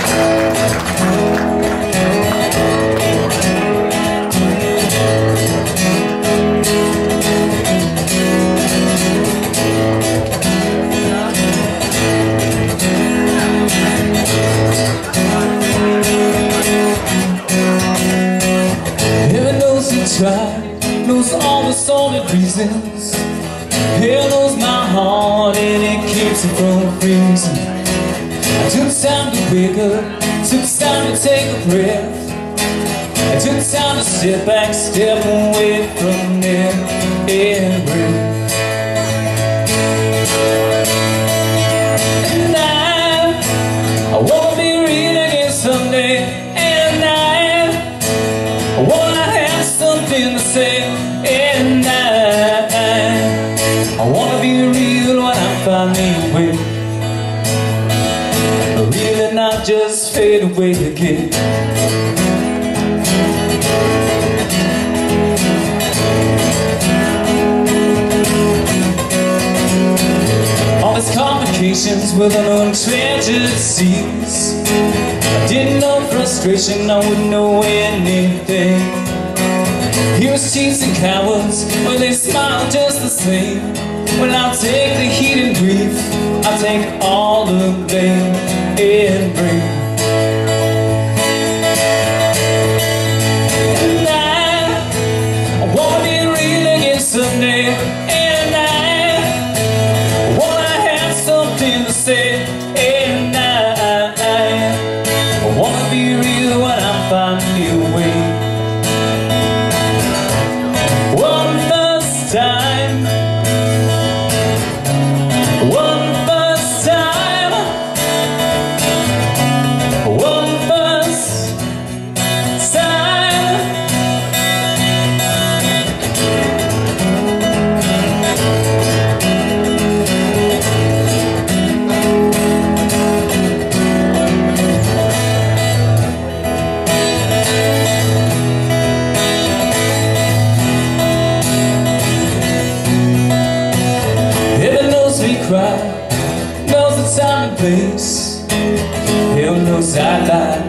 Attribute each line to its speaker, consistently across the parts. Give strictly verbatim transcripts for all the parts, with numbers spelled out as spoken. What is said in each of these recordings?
Speaker 1: Knows all the solid reasons. He knows my heart and it keeps it from freezing. I took time to wake up, took time to take a breath. I took time to step back, step away from there and breathe. And I, I wanna be real again someday. And I, I wanna have something to say. And I, I wanna be real when I finally wake. Real and not just fade away again. All these complications with unknown treasured seas. I didn't know frustration, I wouldn't know anything. Here's cheats and cowards, but they smile just the same. Well, I'll take the heat and grief, I'll take all the blame and breathe. And I, I wanna be real again someday. And I, I wanna have something to say. And I, I wanna be real when I finally awake. One first time, one first time, one first time. Cry, knows the time and place. Hell knows I lie.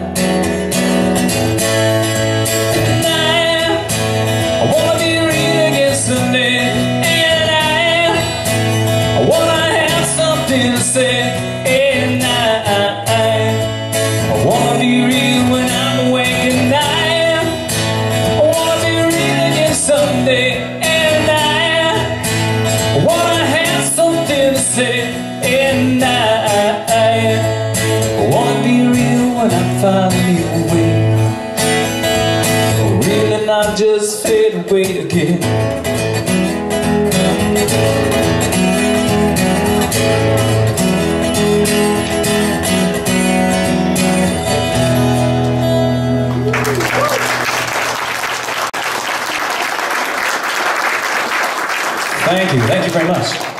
Speaker 1: And I, I wanna be real again someday. And I, I wanna have something to say. And I, I, I wanna be real when I'm awake. And I, I wanna be real again someday. And I, I wanna have something to say. And I, I, I wanna be real when I finally awake. Real and not just fade away again. Thank you, thank you very much.